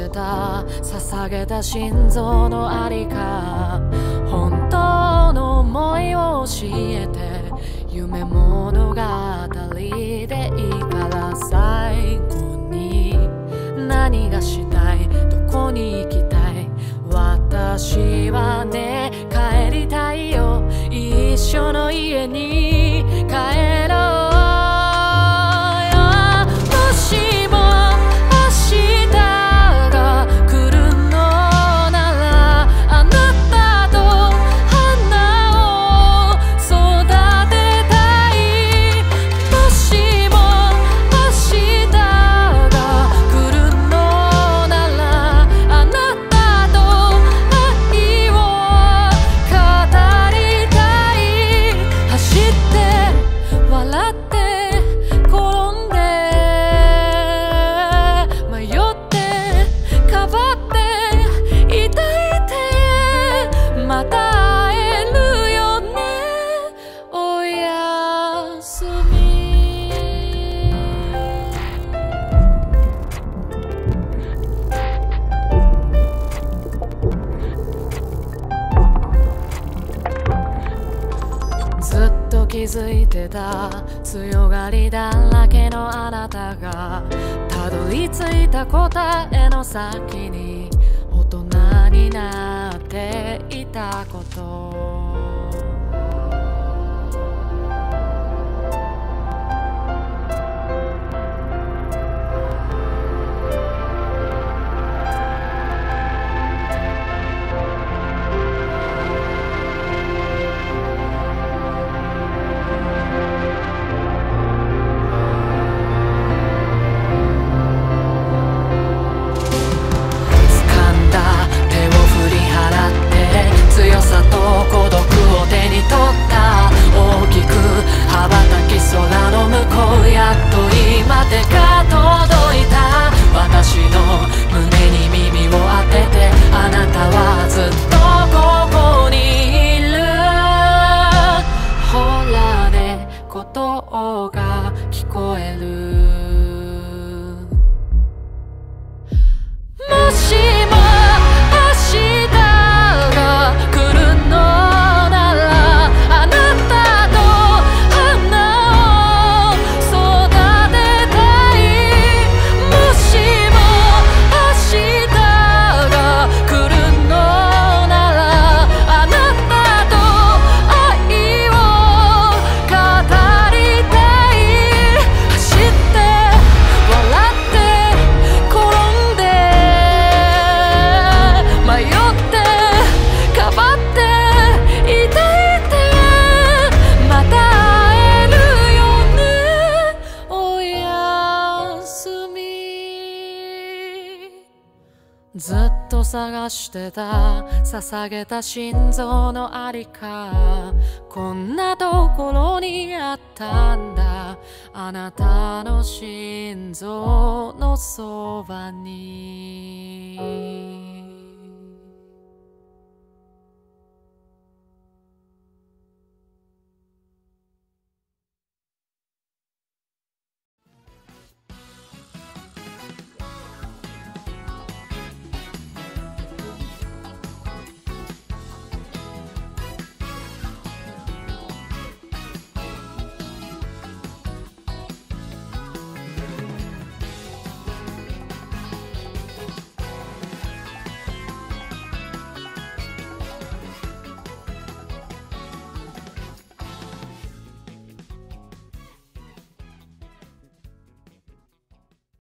してた捧げた心臓のありか、本当の思いを教えて、夢物語でいいから最後に何がしたい、どこに行きたい、私はね帰りたいよ、一緒の家に帰ろう。気づいてた強がりだらけのあなたがたどり着いた答えの先に大人になっていたこと、が聞こえる。もしも明日が来るのなら、あなたと花を育てたい。もしも明日が来るのなら、あなたと愛を語りたい。ずっと探してた捧げた心臓のありか、こんなところにあったんだ、あなたの心臓のそばに。